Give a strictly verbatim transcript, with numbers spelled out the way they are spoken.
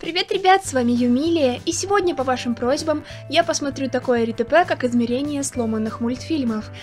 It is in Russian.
Привет, ребят, с вами Юмилия, и сегодня по вашим просьбам я посмотрю такое РТП, как измерение сломанных мультфильмов.